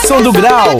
som do Grau.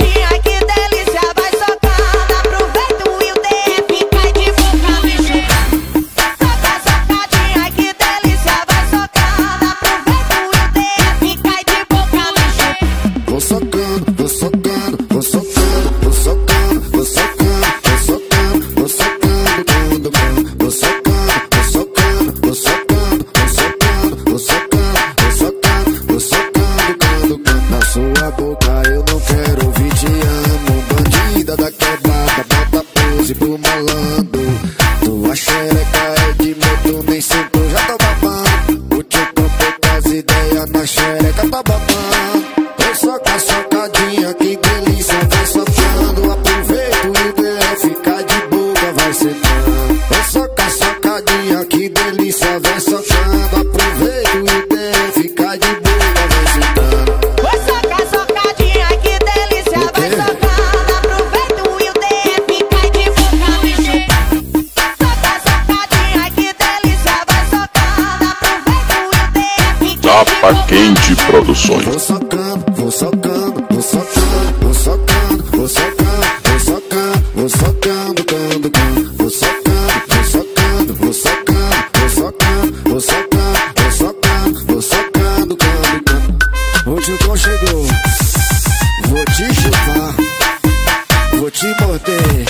Quente Produções. Vou socando, vou socando, vou socando, vou socando, vou socando, vou socando, vou socando, cando, cando, vou socando, vou socando, vou socando, vou socando, vou socando, vou socando, vou socando, cando, cando. O Chicão chegou, vou te chupar, vou te morder.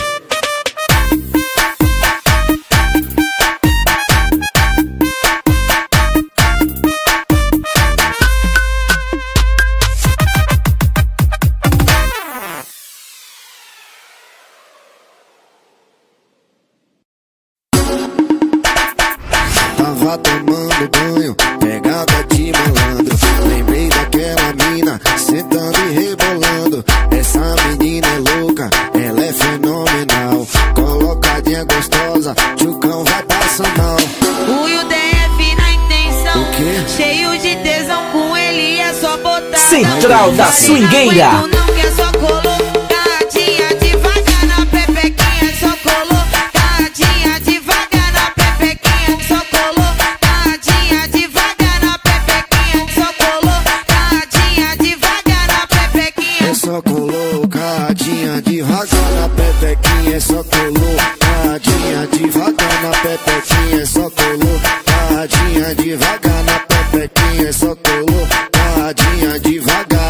Tava tomando banho, pegada de malandro. Lembrei daquela mina, sentando e rebolando. Essa menina é louca, ela é fenomenal. Colocadinha gostosa, Tchucão vai passar mal. O UDF na intenção, o quê? Cheio de tesão, com ele é só botar. Central da Swingueira. Não quer só colocadinha devagar na pepequinha, só colocadinha devagar na pepequinha, só colocadinha devagar na pepequinha, só colocadinha devagar na pepequinha. É só colocadinha devagar na pepequinha, é só colocadinha devagar na pepequinha, é só colocadinha devagar na pepequinha, é só colocadinha devagar.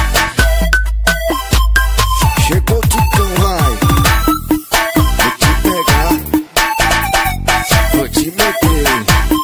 Chegou o Tchucão, vai. Vou te pegar, vou te meter.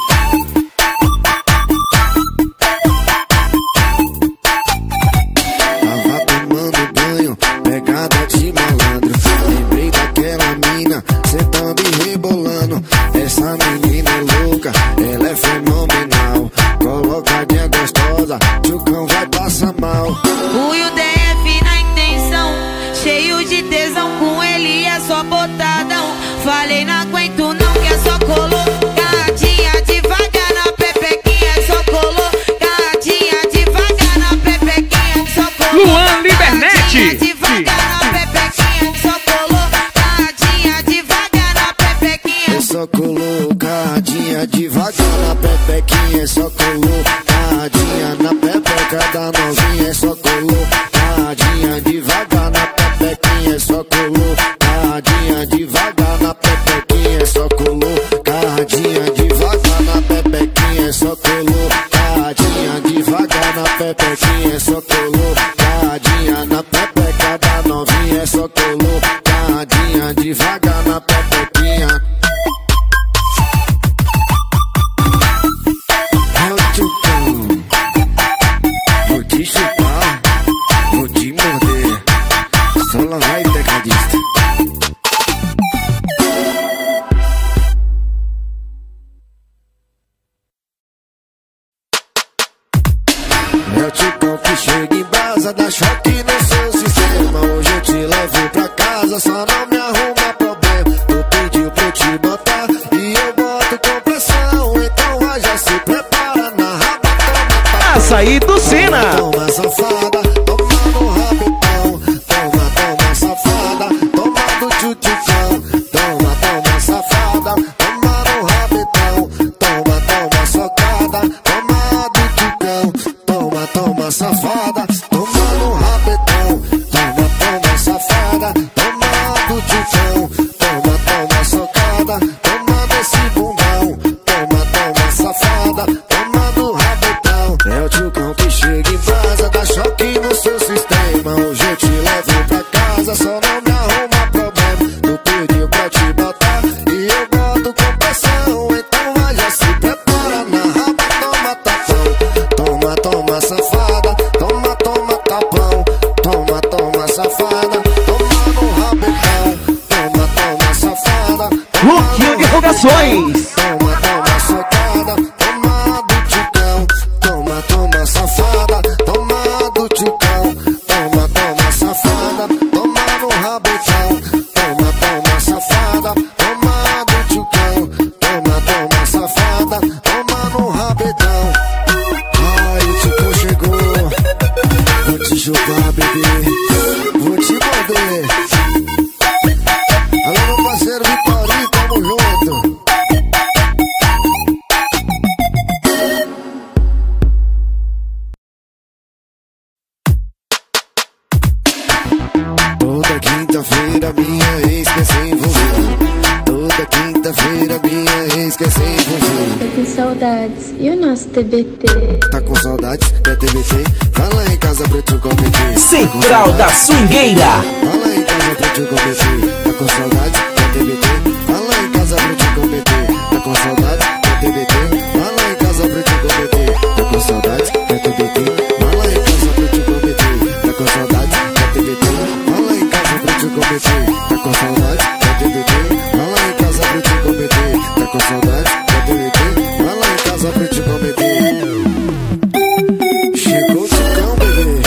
Tava tomando banho, pegada de malandro. Lembrei daquela mina, sentando e rebolando. Essa menina é louca, ela é fenomenal. Colocadinha gostosa, Tchucão vai passar mal. O UDF na intenção, cheio de tesão, com ele é só botadão. Falei não aguento não, que é só colocadinha devagar na pepequinha, é só colocadinha devagar na pepequinha, só Luan Libernete. devagar na pepequinha, só colocadinha devagar na pepequinha. É só colocadinha devagar na pepequinha, é só colocadinha na pepeca da novinha, é só colocadinha devagar na pepequinha, é só colocadinha devagar na pepequinha, é só colocadinha devagar na pepequinha, é só colocadinha devagar na pepequinha, é só colocadinha na pepeca da novinha, é só colocadinha devagar na pepequinha. É o Tchucão, vou te chupar, vou te morder. Só lá vai, tecladista. É o Tchucão que chega em brasa, dá choque no seu sistema. Hoje eu te levo pra casa, só não me arruma problema. Tu pediu pra eu te botar e eu boto com pressão. Então vai, já se prepara na raba, toma. Açaí do Sena. Toma, safada, toma no rabetão. Toma, toma, safada, toma do Tchucão. Toma, toma, safada, toma no rabetão. Toma, toma, socada, toma do Tchucão. Toma, toma, safada, toma no rabetão. Produções. Toma, toma, socada, toma do ticão. Toma, toma, safada, toma do ticão. Toma, toma, safada, toma no rabotão. Toma, toma, safada, toma do ticão. Toma, toma, safada, toma no rabetão. Ai, o ticão chegou. Vou te chupar, bebê. Vou te morder. Alô, meu parceiro Vitorinho, tamo junto. Toda quinta-feira minha ex quer se envolver. Toda quinta-feira minha ex quer se envolver. Tô com saudades, e o nosso TBT? Tá com saudades da TBT? Fala em casa pra tu competir. Central da Swingueira. Fala em casa pra tu competir. Tá com saudades da TBT? Fala em casa pra tu competir. Tá com saudades da TBT? Fala em casa pra tu competir. Tá com saudades da TBT? Fala em casa pra tu competir. Tá com saudades da TBT? Fala em casa pra tu competir. Tá com saudades da TBT? Fala em casa pra tu competir. Tá com saudades da TBT? Fala em casa pra tu competir. Chegou o Ticão, bebê.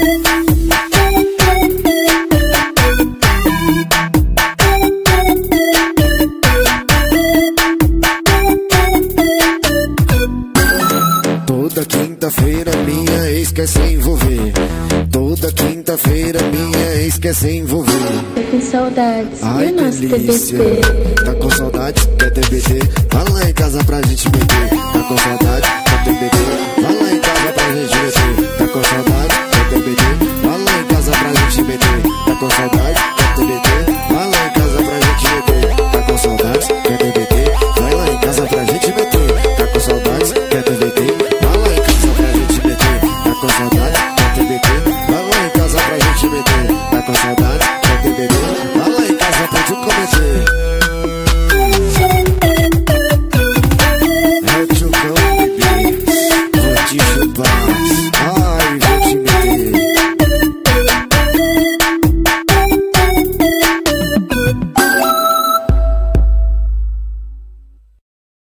Toda quinta-feira minha ex quer se envolver. Toda quinta-feira minha ex quer se envolver. Tô com saudades, Ai, e o nosso delícia. TBT? Tá com saudade, quer TBT? Fala em casa pra gente meter. Tá com saudade, quer TBT? Fala em casa pra gente meter. Tá com saudade, quer TBT? Fala em casa pra gente meter. Tá com saudade, quer TBT? Fala em casa pra gente meter. Tá com saudade, quer TBT? Fala em casa pra gente meter. Tá com saudade, quer TBT? Fala em casa pra gente meter. Tá com saudade, quer TBT? Fala em casa pra gente meter. Tá com saudade, quer TBT? Fala